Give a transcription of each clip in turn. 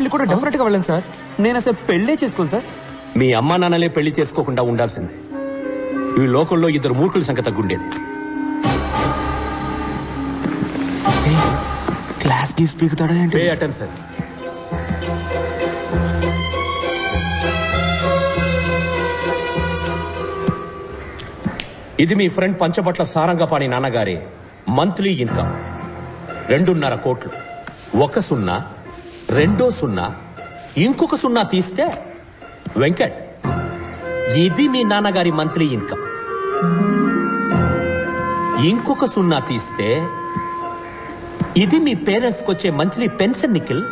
పెళ్లి కూడా డెఫినెట్ గా వెళ్ళను సార్. నేను అసలు పెళ్లే చేసుకోను సార్. మీ అమ్మా నాన్నలే పెళ్లి చేసుకోకుండా ఉండాల్సిందే. ఈ లోకంలో ఇద్దరు మూర్ఖుల సంఖ్య తగ్గుండేది. క్లాస్ కి స్పీకుతాడా ఏంటి? Pay attention. ఇది మీ ఫ్రెండ్ పంచబట్ల సారంగపాణి నాన్నగారి మంత్లీ ఇన్కమ్ 2.5 కోట్లు. 1 సున్నా, 2 సున్నా, ఇంకొక సున్నా తీస్తే వెంకట్, ఇది మీ నాన్నగారి మంత్లీ ఇన్కమ్. ఇంకొక సున్నా తీస్తే ఇది మీ పేరెంట్స్కి వచ్చే మంత్లీ పెన్షన్. నిఖిల్,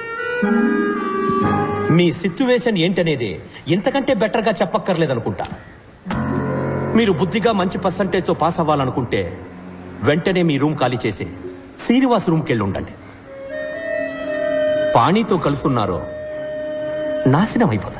మీ సిచ్యువేషన్ ఏంటనేది ఇంతకంటే బెటర్ గా చెప్పక్కర్లేదనుకుంటా. మీరు బుద్ధిగా మంచి పర్సంటేజ్ తో పాస్ అవ్వాలనుకుంటే వెంటనే మీ రూమ్ ఖాళీ చేసి శ్రీనివాస్ రూమ్కి వెళ్ళి ఉండండి. పాణితో కలుసున్నారో నాశనం అయిపోతా.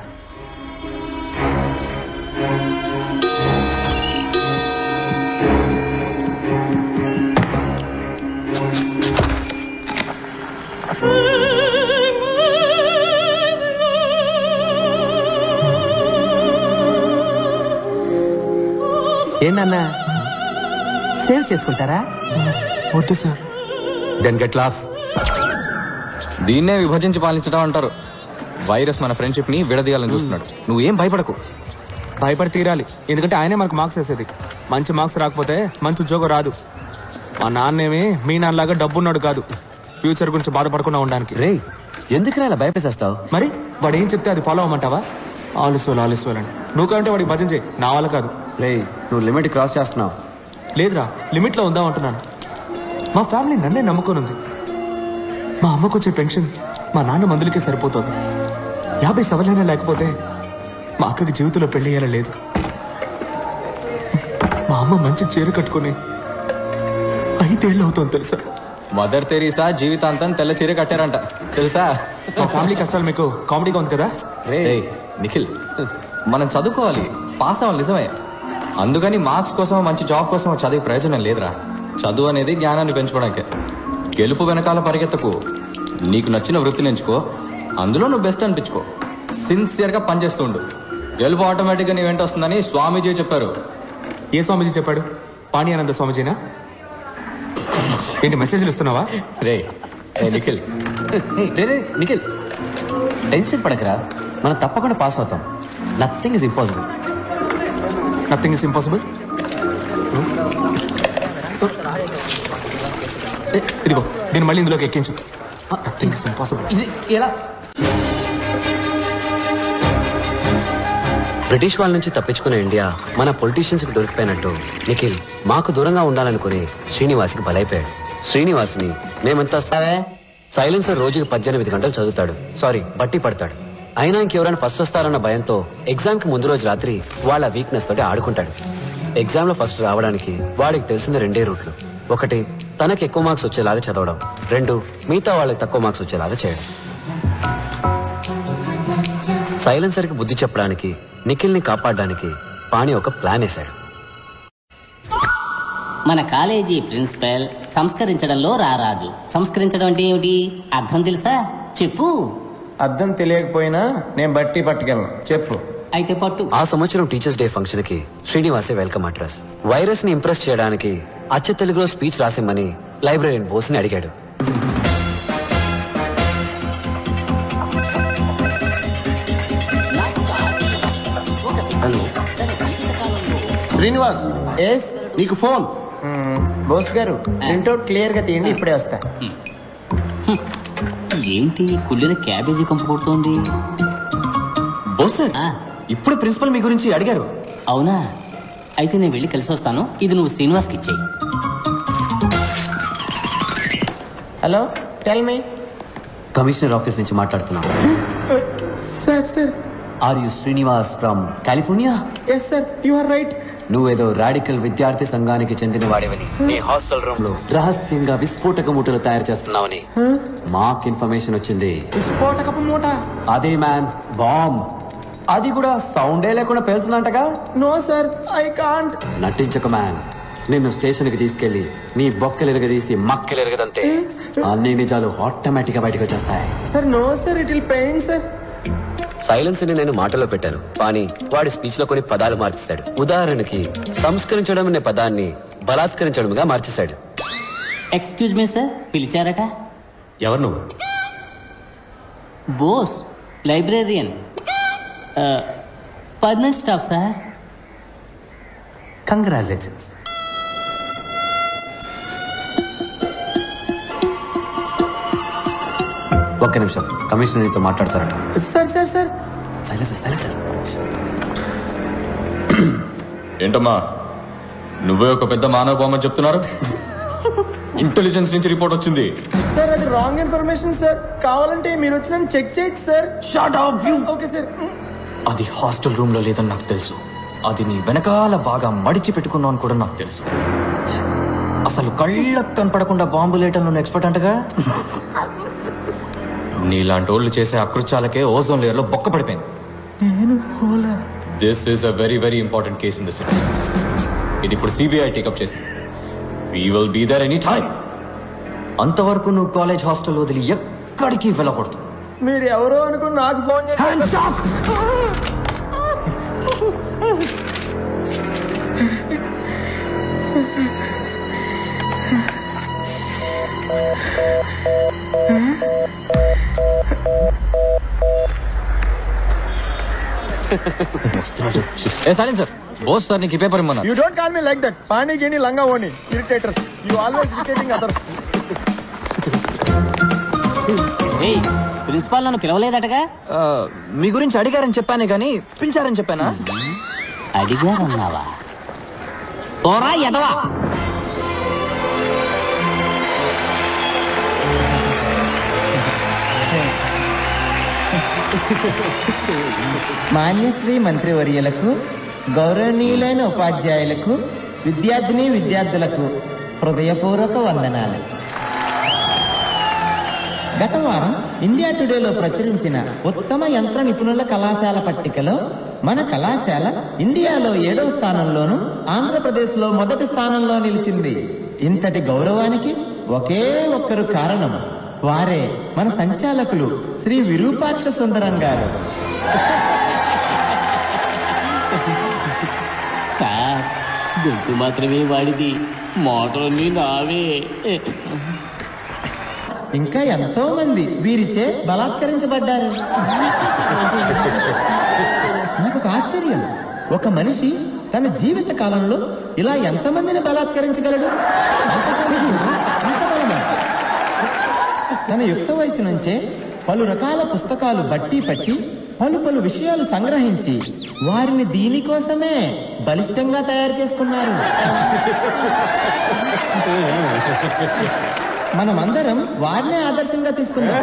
ఏంటన్నా సేవ్ చేసుకుంటారా? వద్దు సార్. Then get lost. దీన్నే విభజించి పాలించడం అంటారు. వైరస్ మన ఫ్రెండ్షిప్ ని విడదీయాలని చూస్తున్నాడు. నువ్వేం భయపడకు. భయపడి తీరాలి, ఎందుకంటే ఆయనే మనకు మార్క్స్ వేసేది. మంచి మార్క్స్ రాకపోతే మంచి ఉద్యోగం రాదు. మా నాన్నేమి మీ నాన్నలాగా డబ్బున్నాడు కాదు, ఫ్యూచర్ గురించి బాధపడకుండా ఉండడానికి. రే, ఎందుకు ఇలా భయపేసేస్తావు? మరి వాడు ఏం చెప్తే అది ఫాలో అవ్వమంటావా? ఆలస్వాలు అని నువ్వు కంటే వాడికి భజన చేయి, నా వల్ల కాదు. రే, నువ్వు లిమిట్ క్రాస్ చేస్తున్నావు. లేదురా, లిమిట్లో ఉందాం అంటున్నాను. మా ఫ్యామిలీ నన్నే నమ్ముకొని ఉంది. మా అమ్మకు వచ్చే పెన్షన్ మా నాన్న మందులకే సరిపోతుంది. 50 సవలైనా లేకపోతే మా అక్కకి జీవితంలో పెళ్లి అయ్యేలా లేదు. మా అమ్మ మంచి చీర కట్టుకుని 5 ఏళ్ళు అవుతుంది తెలుసా? మదర్ తెరీసా జీవితాంతం తెల్ల చీర కట్టారంట తెలుసా? మా ఫ్యామిలీ కష్టాలు మీకు కామెడీగా ఉంది కదా? రే నిఖిల్, మనం చదువుకోవాలి, పాస్ అవ్వాలి నిజమే. అందుకని మార్క్స్ కోసం మంచి జాబ్ కోసం చదివే ప్రయోజనం లేదురా. చదువు అనేది జ్ఞానాన్ని పెంచుకోవడానికే. గెలుపు వెనకాల పరిగెత్తకు. నీకు నచ్చిన వృత్తిని ఎంచుకో, అందులో నువ్వు బెస్ట్ అనిపించుకో, సిన్సియర్గా పనిచేస్తూ ఉండు. గెలుపు ఆటోమేటిక్గా నీ వెంట వస్తుందని స్వామీజీ చెప్పారు. ఏ స్వామీజీ చెప్పాడు? పాణి ఆనంద స్వామీజీనా? ఏంటి మెసేజ్లు ఇస్తున్నావా? రే నిఖిల్, నిఖిల్ టెన్షన్ పడకరా, మనం తప్పకుండా పాస్ అవుతాం. Nothing is impossible. Nothing is impossible. ఇదిగో దీన్ని మళ్ళీ ఇందులోకి ఎక్కించు. Nothing is impossible. ఇది ఎలా? బ్రిటిష్ వాళ్ళ నుంచి తప్పించుకునే ఇండియా మన పొలిటీషియన్స్ కి దొరికిపోయినట్టు నిఖిల్ మాకు దూరంగా ఉండాలనుకుని శ్రీనివాస్కి బలైపోయాడు. శ్రీనివాస్ని మేమంతా సైలెన్సర్ రోజుకి 18 గంటలు చదువుతాడు, బట్టి పడతాడు. అయినా ఇంకెవరైనా ఫస్ట్ వస్తారన్న భయంతో ఎగ్జామ్ కి ముందు రోజు రాత్రి వాళ్ళ వీక్నెస్ తోటి ఆడుకుంటాడు. ఎగ్జామ్ లో ఫస్ట్ రావడానికి వాడికి తెలిసిన 2 రూట్లు. 1, తనకి ఎక్కువ మార్క్స్ వచ్చేలాగా చదవడం. 2, మిగతా వాళ్ళకి తక్కువ మార్క్స్ వచ్చేలాగా చేయడం. సైలెన్సర్ కి బుద్ధి చెప్పడానికి, నిఖిల్ ని కాపాడడానికి పాణి ఒక ప్లాన్ వేశాడు. మన కాలేజీ ప్రిన్సిపల్ సంస్కరించడంలో రారాజు. సంస్కరించడం అంటే ఏమిటి? అర్థం తెలుసా? చెప్పు. అర్థం తెలియకపోయినా నేను బట్టి పట్టుకెళ్ళను, చెప్పు. అయితే పట్టు. ఆ సంవత్సరం టీచర్స్ డే ఫంక్షన్ కి శ్రీనివాసే వెల్కమ్ అడ్రస్. వైరస్ ని ఇంప్రెస్ చేయడానికి అచ్చ తెలుగులో స్పీచ్ రాసిమ్మని లైబ్రరీన్ బోస్ ని అడిగాడు. హలో శ్రీనివాస్. ఎస్, నీకు ఫోన్. బోస్ గారు, ప్రింట్అవుట్ క్లియర్ గా తీయండి, ఇప్పుడే వస్తా. ఏంటి కుళ్ళిన క్యాబేజీ కంపు కొడుతోంది? బోస్ సార్, ఇప్పుడు ప్రిన్సిపల్ మీ గురించి అడిగారు. అవునా? అయితే నేను వెళ్ళి కలిసి వస్తాను. ఇది నువ్వు శ్రీనివాస్కి ఇచ్చేయి. Hello, tell me. Commissioner office నుంచి మాట్లాడుతున్నా. Sir. Are you Srinivas from California? Yes sir, you are right. నువ్వేదో రాడికల్ విద్యార్థి సంఘానికి చెందిన వాడివని, నీ హాస్టల్ రూమ్ లో రహస్యంగా విస్ఫోటక మూటలు తయారు చేస్తున్నావని మాకు ఇన్ఫర్మేషన్ వచ్చింది. విస్ఫోటకపు మూట? అదే మ్యాన్, బాంబ్. అది కూడా సౌండే లేకుండా పేలుతుందంటగా. No sir, I can't. నటించక మ్యాన్, నిన్ను స్టేషన్ కి తీసుకెళ్లి నీ బొక్కలెరగదీసి మక్కలెరగదంతే అన్ని నిజాలు ఆటోమేటిక్ గా బయటకు వచ్చేస్తాయి. Sir no sir, it will pain sir. Silence ని నేను మాటలో పెట్టాను, కానీ వాడి స్పీచ్ లో కొన్ని పదాలు మార్చేశాడు. ఉదాహరణకి సంస్కరించడం అనే పదాన్ని బలాత్కరించడంగా మార్చేశాడు. ఎక్స్క్యూజ్ మీ సార్, పిలిచారట? ఎవరు నువ్వు? Bose, librarian, permanent staff sir. Congratulations. ఒక్క నిమిషం, కమిషనర్ నీతో మాట్లాడతారట. Sir sir sir silence. ఏంటమ్మా నువ్వే ఒక పెద్ద మానవ బొమ్మ చెప్తున్నారు? ఇంటెలిజెన్స్ నుంచి రిపోర్ట్ వచ్చింది. సార్ అది రాంగ్ ఇన్ఫర్మేషన్ సార్. కావాలంటే మీరు వచ్చి చెక్ చేయొచ్చు sir. Shut up you. Okay sir. అది హాస్టల్ రూమ్ లో లేదని నాకు తెలుసు. అది నీ వెనకాల బాగా మడిచి పెట్టుకున్నావు అని కూడా నాకు తెలుసు. అసలు కళ్ళకు కనపడకుండా బాంబు లేయటంలో ఎక్స్పర్ట్ అంటగా. నీలాంటి వాళ్ళు చేసే అకృత్యాలకే ఓజోన్ లేయర్ లో బొక్క పడిపోయింది. This is a very very important case in the city. ఇది ఇప్పుడు సిబిఐ టేకప్ చేసింది. We will be there any time. అంతవరకు నువ్వు కాలేజ్ హాస్టల్ వదిలి ఎక్కడికి వెళ్ళకూడదు. మీరు ఎవరో అనుకుని నాకు ఫోన్ చేశారు. సార్ బోస్ సార్ నీకు ఈ పేపర్ ఇమ్మన్నా. You don't call me like that. Pani gini langa oni. Irritators. You always irritating others. Principal నన్ను పిలవలేదటగా? మీ గురించి అడిగారని చెప్పానే గానీ పిలిచారని చెప్పానా? అడిగారన్నావా? పోరా ఎదవా. మాన్యశ్రీ మంత్రివర్యులకు, గౌరవనీయులైన ఉపాధ్యాయులకు, విద్యార్థులకు హృదయపూర్వక వందనాలు. గత వారం ఇండియా టుడేలో ప్రచురించిన ఉత్తమ యంత్ర నిపుణుల కళాశాల పట్టికలో మన కళాశాల ఇండియాలో 7వ స్థానంలోను, ఆంధ్రప్రదేశ్లో మొదటి స్థానంలో నిలిచింది. ఇంతటి గౌరవానికి ఒకే ఒక్కరు కారణం. వారే మన సంచాలకులు శ్రీ విరూపాక్ష సుందరం గారు. సార్, గొంతు మాత్రమే వాడిది, మోటార్ని నావే. ఇంకా ఎంతో మంది వీరిచే బలాత్కరించబడ్డారు. నాకు ఒక ఆశ్చర్యం, ఒక మనిషి తన జీవిత కాలంలో ఇలా ఎంతమందిని బలాత్కరించగలడు? అంత బలమా? తన యుక్త వయసు నుంచే పలు రకాల పుస్తకాలు బట్టి పట్టి పలు విషయాలు సంగ్రహించి వారిని దీనికోసమే బలిష్టంగా తయారు చేసుకున్నారు. మనమందరం వారినే ఆదర్శంగా తీసుకుందాం.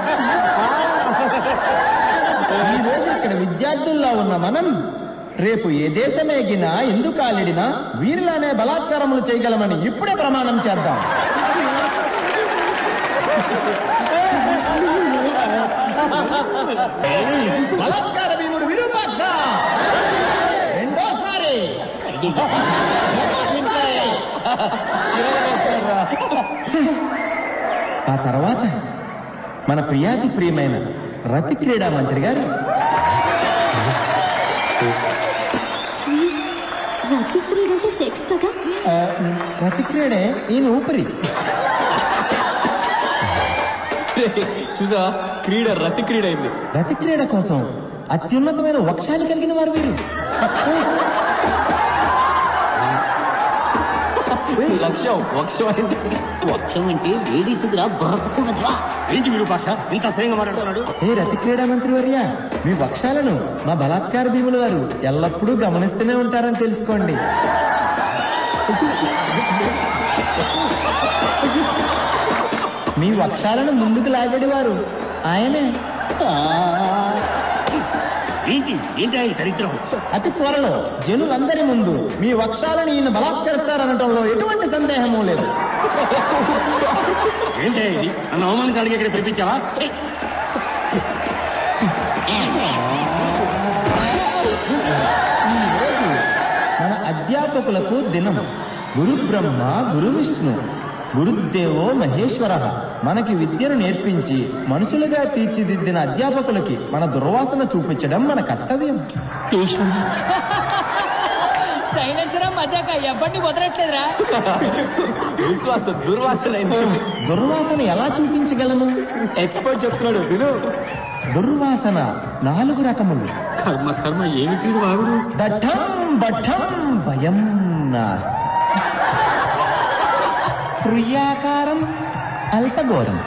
ఈ రోజు ఇక్కడ విద్యార్థుల్లో ఉన్న మనం రేపు ఏ దేశమేగినా ఎందుకు కాలిడినా వీరిలానే బలాత్కారములు చేయగలమని ఇప్పుడే ప్రమాణం చేద్దాం. బలాత్కార భీముడు విరూపాక్ష రెండోసారి. ఆ తర్వాత మన ప్రియాతి ప్రియమైన రతి క్రీడా మంత్రి గారు. రతి క్రీడ అంటే సెక్స్ కదా? రతి క్రీడే ఈయన ఊపిరి. చూసా, క్రీడ రతి క్రీడ అయింది. రతి క్రీడ కోసం అత్యున్నతమైన వక్షాలు కలిగిన వారు వీరు. వక్షం అంటే లేడీస్ బ్రతకూడదా? ఏంటి మీరు భాష ఇంత అసహ్యంగా మాట్లాడుతున్నాడు? ఏ రతి క్రీడా మంత్రి వర్య, మీ వక్షాలను మా బలాత్కార భీముల వారు ఎల్లప్పుడూ గమనిస్తూనే ఉంటారని తెలుసుకోండి. మీ వక్షాలను ముందుకు లాగేవారు ఆయనే. అతి త్వరలో జనులందరి ముందు మీ వక్షాలను ఈయన బలాత్కరిస్తారనటంలో ఎటువంటి సందేహమూ లేదు. మన అధ్యాపకులకు దినం. గురు బ్రహ్మ గురు విష్ణు గురుదేవో మహేశ్వర. మనకి విద్యను నేర్పించి మనుషులుగా తీర్చిదిద్దిన అధ్యాపకులకి మన దుర్వాసన చూపించడం మన కర్తవ్యం. సైలెన్సరా మజాక ఎవ్వడిని వదలట్లేదురా. దుర్వాసన ఎలా చూపించగలము? ఎక్స్పర్ట్ చెప్తున్నాడు విను. దుర్వాసన 4 రకములు. కర్మ కర్మ ఏమిటి వాగుడు. దఠం బఠం భయం నాస్తి. ప్రియాకారం అల్పఘోరం.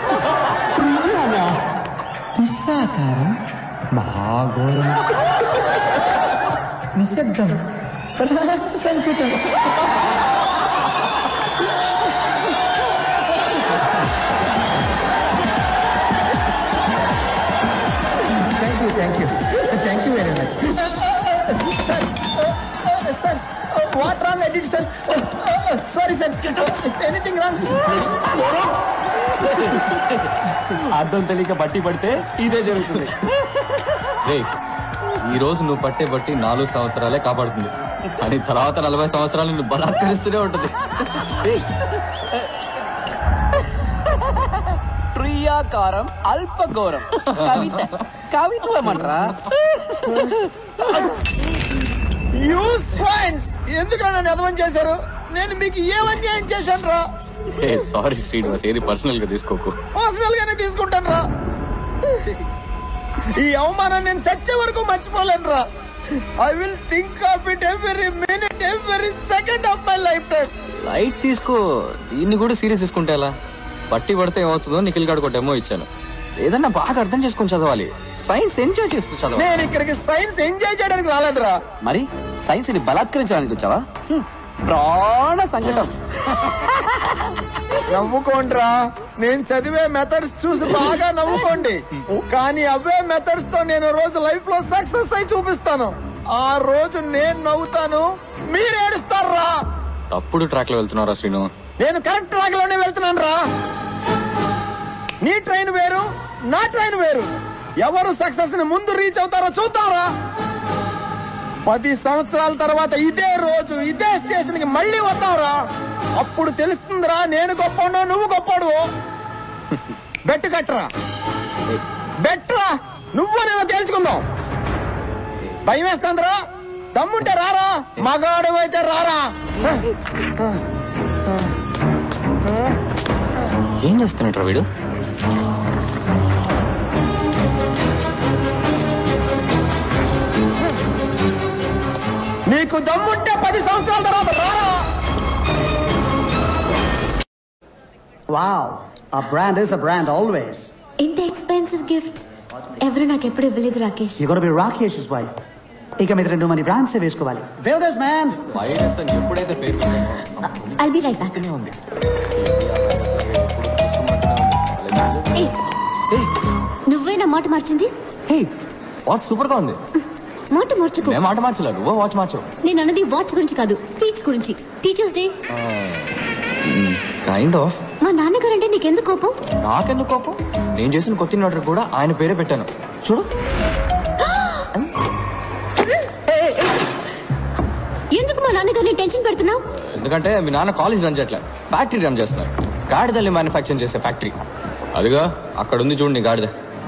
దుస్సాకారం మహాఘోరం. నిశ్శబ్దం సంకుటం. Thank you very much sir. What wrong I did sir? Sorry sir. Anything wrong? అర్థం తెలియక బట్టి పడితే ఇదే జరుగుతుంది. ఈ రోజు నువ్వు పట్టే బట్టి 4 సంవత్సరాలే కాపాడుతుంది, అని తర్వాత 40 సంవత్సరాలు నువ్వు బలాత్కరిస్తూనే ఉంటుంది. ప్రియాకారం అల్పఘోరం కవిత్వమంటరా? ఎందుకన్నా నన్ను అర్థం చేశారు? నేను మీకు ఏమన్యాయం చేశాను రా? సారీ శ్రీనివాస్, ఏది పర్సనల్ గా తీసుకోకు. పర్సనల్ గానే తీసుకుంటాను రా. ఈ అవమానం నేను చచ్చే వరకు మర్చిపోలేను రా. I will think of it every minute, every second of my life time. Light తీసుకో, దీన్ని కూడా సీరియస్ తీసుకుంటే ఎలా? బట్టి పడితే ఏమవుతుందో నిఖిల్ గాడు ఒక డెమో ఇచ్చాను. ఏదన్నా బాగా అర్థం చేసుకుని చదవాలి. సైన్స్ ఎంజాయ్ చేస్తూ చదవాలి. నేను ఇక్కడికి సైన్స్ ఎంజాయ్ చేయడానికి రాలేదురా. మరి సైన్స్ ని బలాత్కరించడానికి వచ్చావా? ప్రాణ సంకటం. నవ్వుకోండిరా, నేను చదివే మెథడ్స్ చూసి బాగా నవ్వుకోండి. కానీ అవే మెథడ్స్ తో నేను రోజు లైఫ్ లో సక్సెస్ అయి చూపిస్తాను. ఆ రోజు నేను నవ్వుతాను, మీరు ఏడుస్తారా? తప్పుడు ట్రాక్ లో వెళ్తున్నారా శ్రీను? నేను కరెక్ట్ ట్రాక్ లోనే వెళ్తున్నాను రా. నీ ట్రైన్ వేరు, నా ట్రైన్ వేరు. ఎవరు సక్సెస్ ని ముందు రీచ్ అవుతారో చూద్దాంరా. 10 సంవత్సరాల తర్వాత ఇదే రోజు ఇదే స్టేషన్ కి మళ్ళీ వద్దాంరా. అప్పుడు తెలుస్తుందిరా నేను గొప్పనో నువ్వు గొప్పడు. బెట్ కట్టరా, బెట్రా. నువ్వు నేను తేల్చుకుందాం. భయం వేస్తుందిరా? దమ్ముంటే రారా, మగాడు అయితే రారా. ఏం చేస్తున్నట్రా వీడు? నీకు దమ్ముంటే 10 సంవత్సరాల తర్వాత రారా. Wow, a brand is a brand always. ఇంత ఎక్స్పెన్సివ్ గిఫ్ట్ ఎవరు నాకు ఎప్పుడు ఇవ్వలేదు Rakesh. You gotta be Rakesh's wife. ఇక మీద 2 మంది బ్రాండ్స్ వేసుకోవాలి. Build this man. వైరస్ అని ఎప్పుడైతే పేరు I'll be right back. ఉంది. నువ్వే నా మాట మార్చింది. హే, వాచ్ సూపర్ గా ఉంది. మాట మార్చుకో. నేను మాట మార్చలేదు, నువ్వు వాచ్ మార్చు. నేను అన్నది వాచ్ గురించి కాదు, స్పీచ్ గురించి. Teachers day. Kind of. మా నాన్నగారంటే నీకెందుకు కోపం? నాకెందుకు కోపం? నేను చేసిన కొత్త ఆర్డర్ కూడా ఆయన పేరే పెట్టాను. చూడు. ఎందుకు మా నాన్నగారిని టెన్షన్ పెడుతున్నావు? ఎందుకంటే మీ నాన్న కాలేజ్ రన్ చేయట్లే, ఫ్యాక్టరీ రన్ చేస్తున్నారు. గాడిదల్ని మ్యానుఫ్యాక్చరింగ్ చేసే ఫ్యాక్టరీ. అదిగా అక్కడ ఉంది చూడండి గాడిద.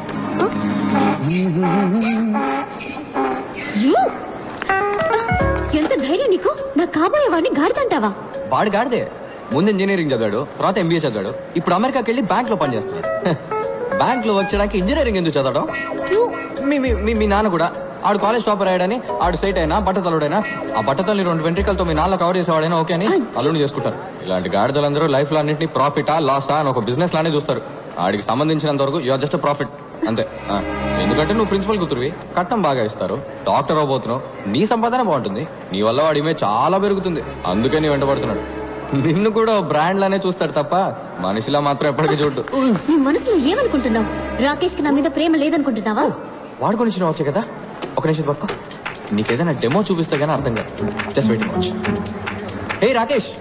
ఎంత ధైర్యం నీకు? నా కాబోయే వాడిని గాడిదంటావా? వాడు గాడిదే. ముందు ఇంజనీరింగ్ చదివాడు, తర్వాత ఎంబీఏ చదివాడు, ఇప్పుడు అమెరికాకి వెళ్ళి బ్యాంక్ లో పనిచేస్తున్నాడు. బ్యాంక్ లో వచ్చడానికి ఇంజనీరింగ్ ఎందుకు చదవడం? మీ నాన్న కూడా ఆడు కాలేజ్ టాపర్ అయ్యాడని ఆడు సైట్ అయినా బట్టతలుడైనా ఆ బట్టతల్ని 2 వెంట్రికలతో మీ నాన్న కవర్ చేసేవాడైనా ఓకే అని అల్లుని చేసుకుంటారు. ఇలాంటి గాడిదలందరూ లైఫ్ లో అన్నింటినీ ప్రాఫిటా లాసా అని ఒక బిజినెస్ లానే చూస్తారు. ఆడికి సంబంధించినంత వరకు యూఆర్ జస్ట్ ప్రాఫిట్ అంతే. ఎందుకంటే నువ్వు ప్రిన్సిపల్ కూతురువి, కట్నం బాగా ఇస్తారు, డాక్టర్ అవబోతున్నావు, నీ సంపాదన బాగుంటుంది, నీ వల్ల వాడి ఇమేజ్ చాలా పెరుగుతుంది. అందుకే నీ వెంటబడుతున్నాడు. నిన్ను కూడా బ్రాండ్ లానే చూస్తాడు తప్ప మనిషిలా మాత్రం ఎప్పటికీ చూడు. నీ మనసులో ఏమనుకుంటున్నావు? రాకేష్ కి నా మీద ప్రేమ లేదనుకుంటున్నావా? వాడు కొని వచ్చే కదా. ఒక నిమిషం పక్క, నీకేదైనా డెమో చూపిస్తే గానీ అర్థం కాదు. Just wait watch. Hey Rakesh,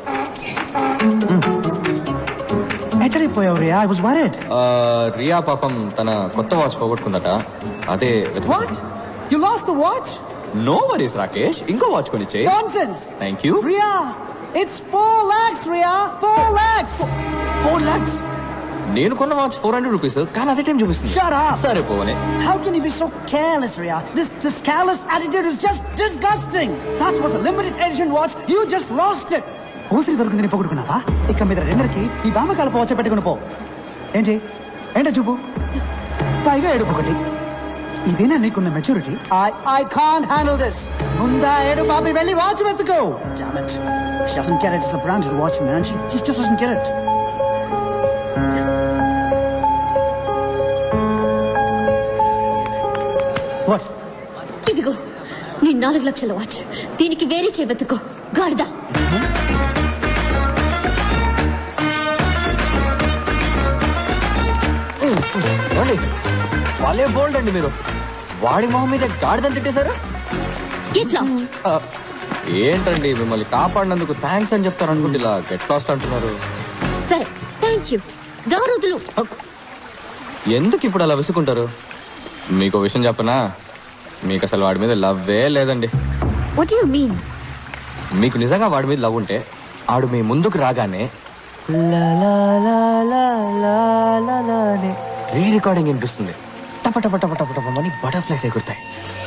ఎక్కడిపోయావు Riya? I was worried. Riya పాపం తన కొత్త వాచ్ పోగొట్టుకుందట. అదే what? You lost the watch? No worries Rakesh, ఇంకో వాచ్ కొనిచ్చే. Nonsense. Thank you. Riya, It's 4 lakhs, Ria. 4 lakhs. 4 lakhs. నేను కొన్న వాచ్ 400 రూపీస్, కానీ అదే టైం చూపిస్తుంది. Shut up. సరే పోవనే. How can you be so careless, Ria? This careless attitude is just disgusting. That was a limited edition watch. You just lost it. ఓసిరి దొరికిందని పొగుడుకున్నావా? ఇక మీద రెండర్కి ఈ బామకాల పోవచ్చ పెట్టుకుని పో. ఏంటో చూపు. పైగా ఏడుపు ఒకటి. ఇదేనా నీకున్న maturity? I can't handle this. ముందా ఏడు పాపి వెళ్ళి వాచ్ వెతుకో. Damn it. She doesn't get it. It's a branded watch, man. She just doesn't get it. What? ఇదిగో నీ 4 లక్షల వాచ్. దీనికి వేరే చేయవెత్తుకో గాడిద. వాళ్ళే బోల్డ్ అండి మీరు. వాడి మొహం మీద గాడిదని తిట్టేశారు. Get lost. ఏంటండి మిమ్మల్ని కాపాడినందుకు థ్యాంక్స్ అని చెప్తారు అనుకుంటే ఇలా గెట్ లాస్ట్ అంటున్నారు. సరే థ్యాంక్ యూ. దారుదులు. ఎందుకు ఇప్పుడు అలా విసుకుంటారు? మీకు విషయం చెప్పనా, మీకు అసలు వాడి మీద లవ్వే లేదండి. What you mean? మీకు నిజంగా వాడి మీద లవ్ ఉంటే ఆడు మీ ముందుకు రాగానే రీ రికార్డింగ్ వినిపిస్తుంది. టప టప టప టప టపని బటర్ఫ్లైస్ ఎగురుతాయి.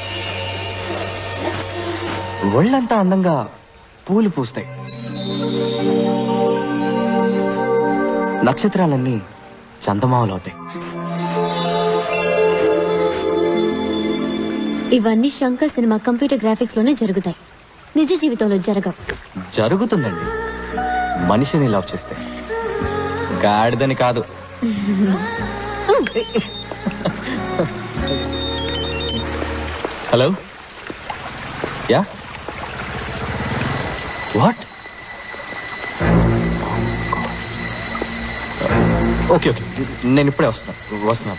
ఒళ్ళంతా అందంగా పూలు పూస్తాయి. నక్షత్రాలన్నీ చందమామలు అవుతాయి. ఇవన్నీ శంకర్ సినిమా కంప్యూటర్ గ్రాఫిక్స్ లోనే జరుగుతాయి. నిజ జీవితంలో జరగవు. జరుగుతుందండి, మనిషిని లవ్ చేస్తే. గాడిదని కాదు. Hello, yeah, what? Okay okay, నేను ఇప్పుడే వస్తున్నాను.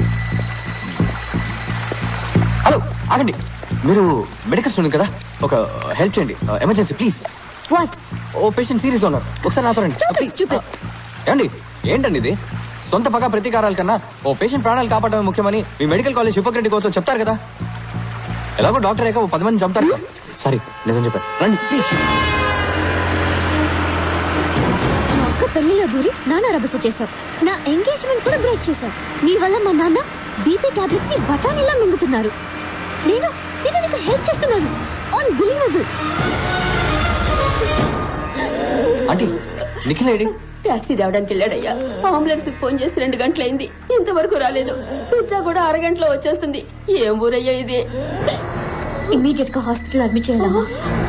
హలో, ఆగండి. మీరు మెడికల్ స్టూడెంట్ కదా, ఒక హెల్ప్ చేయండి, ఎమర్జెన్సీ ప్లీజ్. వాట్? ఓ పేషెంట్ సీరియస్ గా ఉన్నారు, ఒకసారి నాతో రండి. ఏమండి, ఏంటండి ఇది? సొంత పగ ప్రతీకారాల కన్నా ఓ పేషెంట్ ప్రాణాలు కాపాడమే ముఖ్యమని మీ మెడికల్ కాలేజ్ హిపోక్రటిక్ అవుతో చెప్తారు కదా. ఎలాగో డాక్టర్ అయ్యాక 10 మంది చంపుతారు కదా. సారీ, నిజం చెప్పారు. రండి ప్లీజ్. ఒక్క పెళ్లిలో దూరి నాన్న రభస చేశావు. నా ఎంగేజ్మెంట్ కూడా బ్రేక్ చేశావు. నీ వల్ల మా నాన్న బీపీ టాబ్లెట్స్ ని బఠానీలా మింగుతున్నారు. నేను నీకు హెల్ప్ చేస్తున్నాను. అన్బిలీవబుల్. ఆంటీ, నిఖిల్ ఏడి? టాక్సీ రావడానికి వెళ్ళాడయ్యా. అంబులెన్స్ ఫోన్ చేసి 2 గంటలైంది, ఇంతవరకు రాలేదు. పిజ్జా కూడా 1 గంటలో వచ్చేస్తుంది. ఏం ఊరయ్యా ఇది? ఇమ్మీడియట్ గా హాస్పిటల్ అడ్మిట్ చేయాలమ్మా.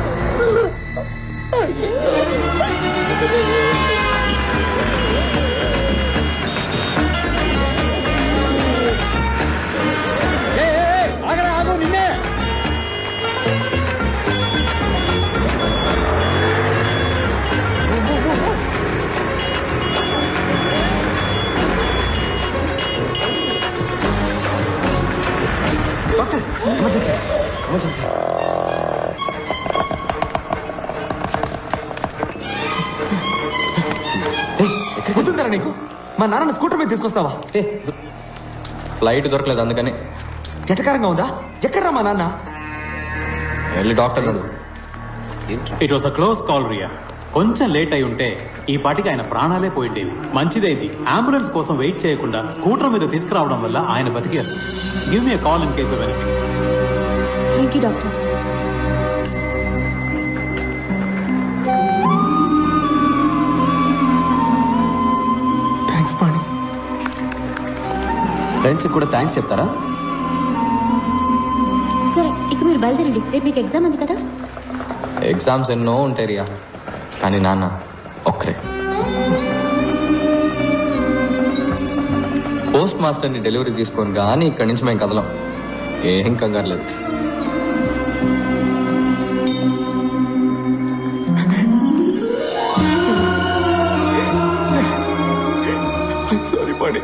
గుర్తుంటారా నీకు? మా నాన్న స్కూటర్ మీద తీసుకొస్తావా? ఫ్లైట్ దొరకలేదు, అందుకని. జటకారంగా ఉందా? ఎక్కడ్రా మా నాన్న? వెళ్ళి డాక్టర్ అడుగు. It was a close call Riya. కొంచెం లేట్ అయి ఉంటే ఈ పాటికి ఆయన ప్రాణాలే పోయిండేవి. మంచిదైంది అంబులెన్స్ కోసం వెయిట్ చేయకుండా స్కూటర్ మీద తీసుకురావడం వల్ల ఆయన బతికారు. Give me a call in case of anything. Thank you doctor. Thanks Pani. Friends కూడా థ్యాంక్స్ చెప్తారా? సరే, ఇక మీరు బయలుదేరండి. రేపు మీకు ఎగ్జామ్ ఉంది కదా. ఎగ్జామ్స్ ఎన్నో ఉంటాయి రియా, కానీ నాన్న ఒక్కరే. పోస్ట్ మాస్టర్ని డెలివరీ తీసుకొని కానీ ఇక్కడి నుంచి మేము కదలం. ఏం కంగారు లేదు. సారీ పాణి,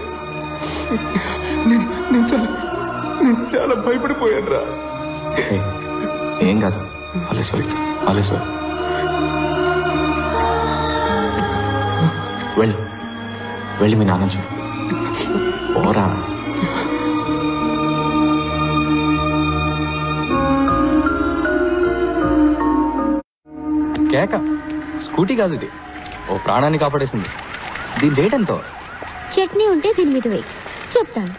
నేను చాలా భయపడిపోయాను రా. ఏం కాదు, ఆలస్యం వెళ్ళి మీ నాన్న చూడు. ఓరా. కేక స్కూటీ కాదు ఇది, ఓ ప్రాణాన్ని కాపాడేసింది. దీని రేట్ ఎంతో? చట్నీ ఉంటే దీని మీద వేయి, చెప్తాను.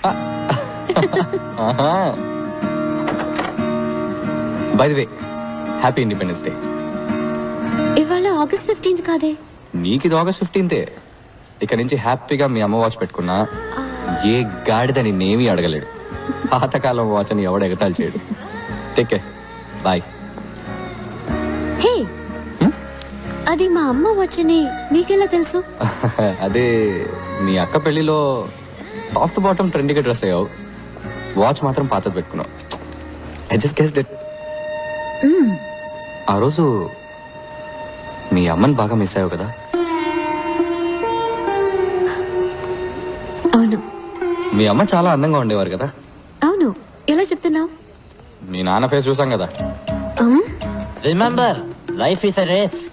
By the way, happy independence day. ఇవాళ August 15th కాదే. నీకు ఇది August 15th. ఇక నుంచి హ్యాపీగా మీ అమ్మ వాచ్ పెట్టుకున్నా ఏ గాడిద నిన్నేమీ అడగలేడు. పాతకాలం వాచ్ అని ఎవడు ఎగతాలు చేయడు. Take care, bye. హే, అది మా అమ్మ వచ్చని నీకెలా తెలుసు? అదే మీ అక్క పెళ్లిలో టాప్ టు బాటమ్ ట్రెండీగా డ్రెస్ అయ్యావు, వాచ్ మాత్రం పాతది పెట్టుకున్నావు. I just guessed it. ఆ రోజు మీ అమ్మని బాగా మిస్ అయ్యావు కదా? అవును. మీ అమ్మ చాలా అందంగా ఉండేవారు కదా? అవును. ఎలా చెప్తున్నావు? మీ నాన్న ఫేస్ చూసాం కదా. Remember, life is a race.